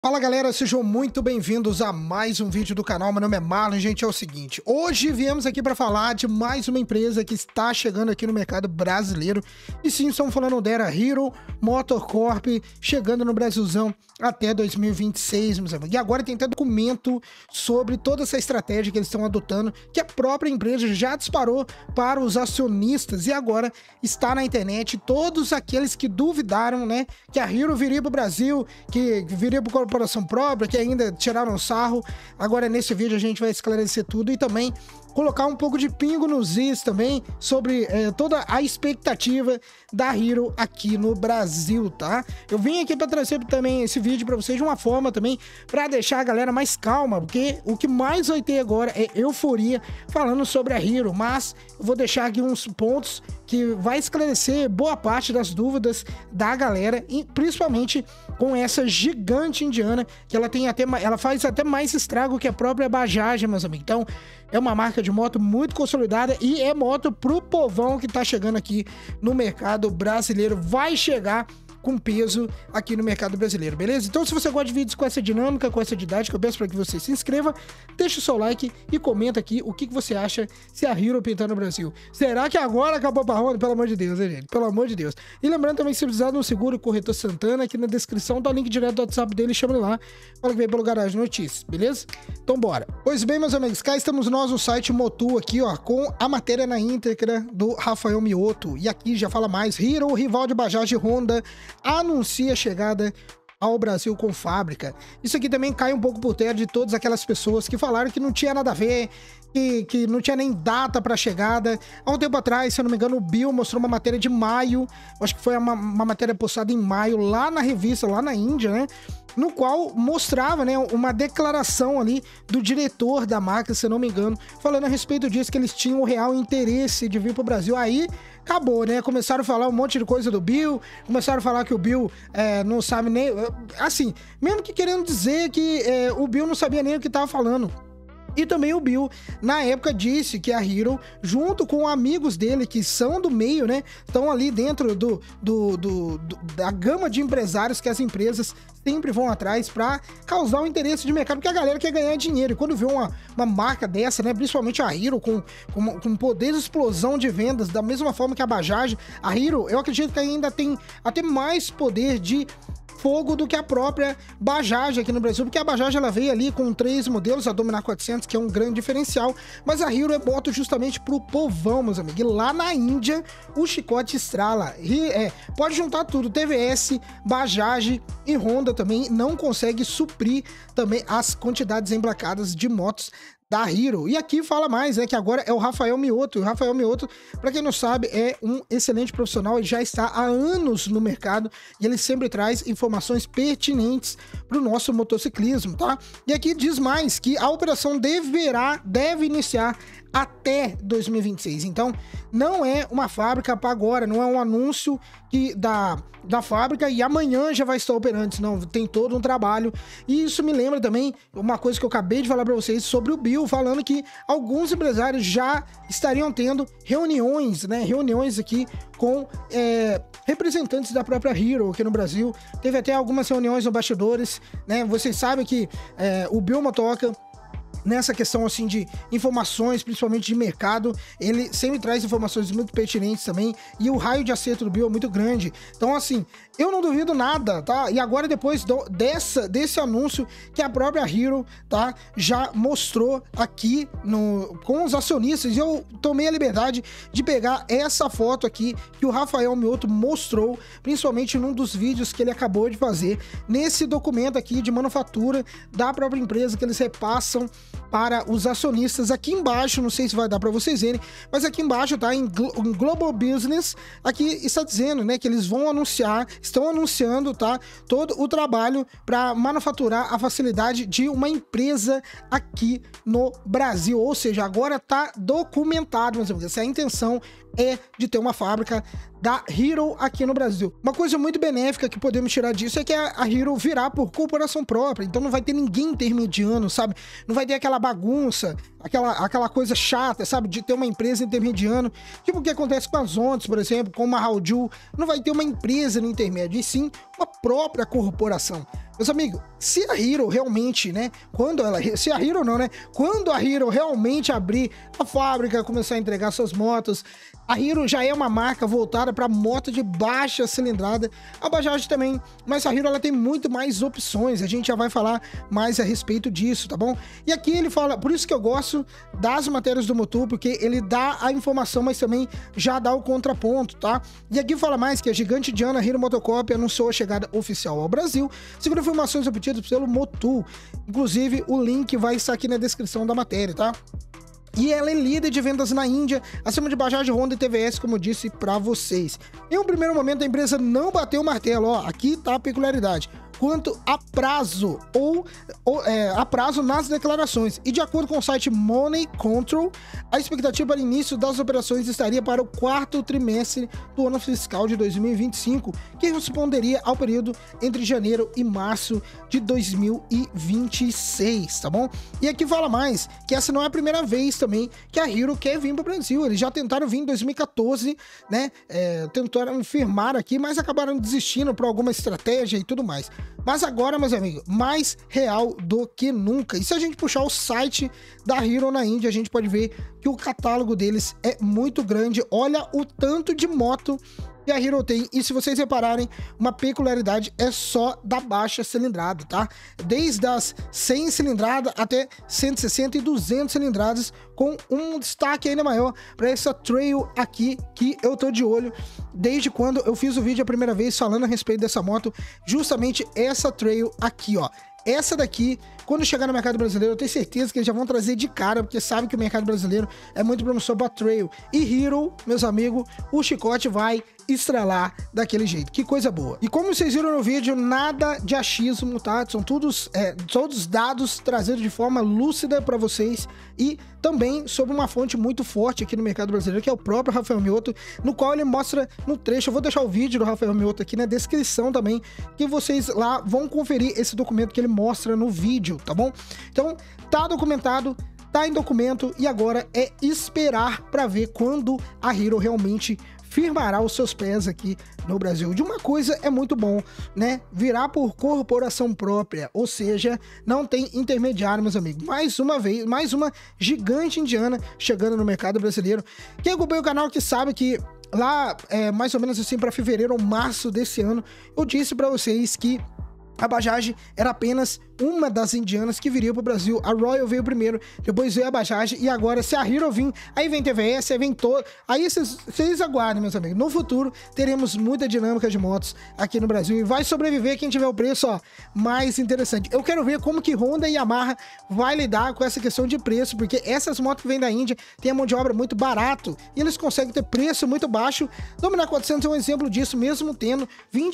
Fala galera, sejam muito bem-vindos a mais um vídeo do canal. Meu nome é Marlon, gente. É o seguinte, hoje viemos aqui para falar de mais uma empresa que está chegando aqui no mercado brasileiro. E sim, estamos falando da Hero Motocorp, chegando no Brasilzão até 2026, meus amigos. E agora tem até documento sobre toda essa estratégia que eles estão adotando, que a própria empresa já disparou para os acionistas e agora está na internet. Todos aqueles que duvidaram, né, que a Hero viria para o Brasil, que viria para o corporação própria, que ainda tiraram sarro. Agora nesse vídeo a gente vai esclarecer tudo e também colocar um pouco de pingo nos is também sobre toda a expectativa da Hero aqui no Brasil, tá? Eu vim aqui para trazer também esse vídeo para vocês de uma forma também para deixar a galera mais calma, porque o que mais vai ter agora é euforia falando sobre a Hero, mas eu vou deixar aqui uns pontos que vai esclarecer boa parte das dúvidas da galera, e principalmente com essa gigante indiana, que ela faz até mais estrago que a própria Bajaj, meus amigos. Então, é uma marca de moto muito consolidada e é moto pro povão que tá chegando aqui no mercado brasileiro. Vai chegar com peso aqui no mercado brasileiro, beleza? Então, se você gosta de vídeos com essa dinâmica, com essa didática, eu peço para que você se inscreva, deixa o seu like e comenta aqui o que você acha se a Hero pintar no Brasil. Será que agora acabou a Honda? Pelo amor de Deus, né, gente? Pelo amor de Deus. E lembrando também que se precisar de um seguro, Corretor Santana, aqui na descrição tá o link direto do WhatsApp dele, chama ele lá, fala que veio pelo Garagem Notícias, beleza? Então, bora. Pois bem, meus amigos, cá estamos nós no site Motu aqui, ó, com a matéria na íntegra do Rafael Mioto. E aqui já fala mais, Hero, rival de Bajaj e Honda, anuncia a chegada ao Brasil com fábrica. Isso aqui também cai um pouco por terra de todas aquelas pessoas que falaram que não tinha nada a ver, que não tinha nem data para chegada. Há um tempo atrás, se eu não me engano, o Bill mostrou uma matéria de maio, acho que foi uma matéria postada em maio, lá na revista, lá na Índia, né? No qual mostrava, né, uma declaração ali do diretor da marca, se eu não me engano, falando a respeito disso, que eles tinham o real interesse de vir pro Brasil. Aí acabou, né? Começaram a falar um monte de coisa do Bill, começaram a falar que o Bill não sabe nem... Assim, mesmo que querendo dizer que o Bill não sabia nem o que tava falando. E também o Bill, na época, disse que a Hero, junto com amigos dele, que são do meio, né, estão ali dentro da gama de empresários que as empresas sempre vão atrás para causar um interesse de mercado, porque a galera quer ganhar dinheiro. E quando vê uma marca dessa, né, principalmente a Hero, com poder de explosão de vendas, da mesma forma que a Bajaj, a Hero, eu acredito que ainda tem até mais poder de fogo do que a própria Bajaj aqui no Brasil, porque a Bajaj ela veio ali com 3 modelos, a Dominar 400, que é um grande diferencial, mas a Hero é moto justamente pro povão, meus amigos. E lá na Índia, o chicote estrala. Pode juntar tudo, TVS, Bajaj e Honda também não consegue suprir também as quantidades emplacadas de motos da Hero. E aqui fala mais, que agora é o Rafael Mioto. O Rafael Mioto, para quem não sabe, é um excelente profissional e já está há anos no mercado e ele sempre traz informações pertinentes para o nosso motociclismo, tá? E aqui diz mais que a operação deve iniciar até 2026. Então, não é uma fábrica para agora, não é um anúncio da fábrica e amanhã já vai estar operando, não, tem todo um trabalho. E isso me lembra também uma coisa que eu acabei de falar para vocês sobre o Bill, falando que alguns empresários já estariam tendo reuniões, né, reuniões aqui com representantes da própria Hero aqui no Brasil. Teve até algumas reuniões no bastidores, né, vocês sabem que o Bill Motoca, nessa questão assim de informações, principalmente de mercado, ele sempre traz informações muito pertinentes também, e o raio de acerto do Bill é muito grande. Então assim, eu não duvido nada, tá? E agora depois desse anúncio que a própria Hero, tá, já mostrou aqui com os acionistas, eu tomei a liberdade de pegar essa foto aqui que o Rafael Mioto mostrou, principalmente num dos vídeos que ele acabou de fazer, nesse documento aqui de manufatura da própria empresa que eles repassam para os acionistas. Aqui embaixo, não sei se vai dar para vocês verem, mas aqui embaixo tá em Global Business, aqui está dizendo, né, que eles estão anunciando, tá, todo o trabalho para manufaturar a facilidade de uma empresa aqui no Brasil, ou seja, agora tá documentado, mas essa é a intenção, é de ter uma fábrica da Hero aqui no Brasil. Uma coisa muito benéfica que podemos tirar disso é que a Hero virá por corporação própria, então não vai ter ninguém intermediando, sabe? Não vai ter aquela bagunça, aquela coisa chata, sabe? De ter uma empresa intermediando, tipo o que acontece com as Ondas, por exemplo, com uma Hauju. Não vai ter uma empresa no intermédio, e sim uma própria corporação. Meus amigos, se a Hero realmente, né, quando a Hero realmente abrir a fábrica, começar a entregar suas motos, a Hero já é uma marca voltada para moto de baixa cilindrada, a Bajaj também, mas a Hero ela tem muito mais opções, a gente já vai falar mais a respeito disso, tá bom? E aqui ele fala, por isso que eu gosto das matérias do Motu, porque ele dá a informação, mas também já dá o contraponto, tá? E aqui fala mais que a gigante indiana Hero Motocop anunciou a chegada oficial ao Brasil, segundo informações obtidas pelo Motu. Inclusive, o link vai estar aqui na descrição da matéria, tá? E ela é líder de vendas na Índia, acima de Bajaj, Honda e TVS, como eu disse pra vocês. Em um primeiro momento, a empresa não bateu o martelo, ó, aqui tá a peculiaridade, quanto a prazo, a prazo nas declarações. E de acordo com o site Money Control, a expectativa para o início das operações estaria para o quarto trimestre do ano fiscal de 2025, que responderia ao período entre janeiro e março de 2026, tá bom? E aqui fala mais, que essa não é a primeira vez também que a Hero quer vir para o Brasil. Eles já tentaram vir em 2014, né? Tentaram firmar aqui, mas acabaram desistindo por alguma estratégia e tudo mais. Mas agora, meus amigos, mais real do que nunca. E se a gente puxar o site da Hero na Índia, a gente pode ver que o catálogo deles é muito grande. Olha o tanto de moto que a Hero tem. E se vocês repararem, uma peculiaridade é só da baixa cilindrada, tá? Desde as 100 cilindradas até 160 e 200 cilindradas, com um destaque ainda maior para essa Trail aqui, que eu tô de olho desde quando eu fiz o vídeo a primeira vez falando a respeito dessa moto, justamente essa Trail aqui, ó. Essa daqui, quando chegar no mercado brasileiro, eu tenho certeza que eles já vão trazer de cara, porque sabe que o mercado brasileiro é muito promissor para Trail. E Hero, meus amigos, o chicote vai estrelar daquele jeito. Que coisa boa. E como vocês viram no vídeo, nada de achismo, tá? São todos dados trazidos de forma lúcida para vocês e também sobre uma fonte muito forte aqui no mercado brasileiro, que é o próprio Rafael Miotto, no qual ele mostra no trecho. Eu vou deixar o vídeo do Rafael Miotto aqui na descrição também, que vocês lá vão conferir esse documento que ele mostra no vídeo, tá bom? Então, tá documentado, tá em documento, e agora é esperar para ver quando a Hero realmente firmará os seus pés aqui no Brasil. De uma coisa é muito bom, né? Virar por corporação própria, ou seja, não tem intermediário, meus amigos. Mais uma vez, mais uma gigante indiana chegando no mercado brasileiro. Quem acompanha o canal que sabe que lá, mais ou menos assim, para fevereiro ou março desse ano, eu disse para vocês que a Bajaj era apenas uma das indianas que viria para o Brasil. A Royal veio primeiro, depois veio a Bajaj, e agora, se a Hero vir, aí vem TVS, aí vem todo. Aí vocês aguardem, meus amigos. No futuro, teremos muita dinâmica de motos aqui no Brasil, e vai sobreviver quem tiver o preço, ó, mais interessante. Eu quero ver como que Honda e Yamaha vai lidar com essa questão de preço, porque essas motos que vêm da Índia têm a mão de obra muito barato, e eles conseguem ter preço muito baixo. Dominar 400 é um exemplo disso, mesmo tendo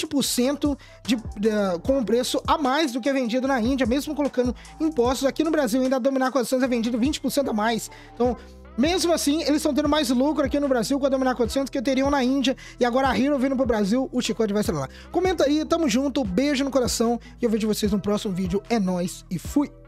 20% com o preço a mais do que é vendido na Índia, mesmo colocando impostos. Aqui no Brasil ainda a Dominar 400 é vendido 20% a mais. Então, mesmo assim, eles estão tendo mais lucro aqui no Brasil com a Dominar 400 que teriam na Índia, e agora a Hero vindo pro Brasil, o chicote vai ser lá. Comenta aí, tamo junto, beijo no coração, e eu vejo vocês no próximo vídeo. É nóis e fui!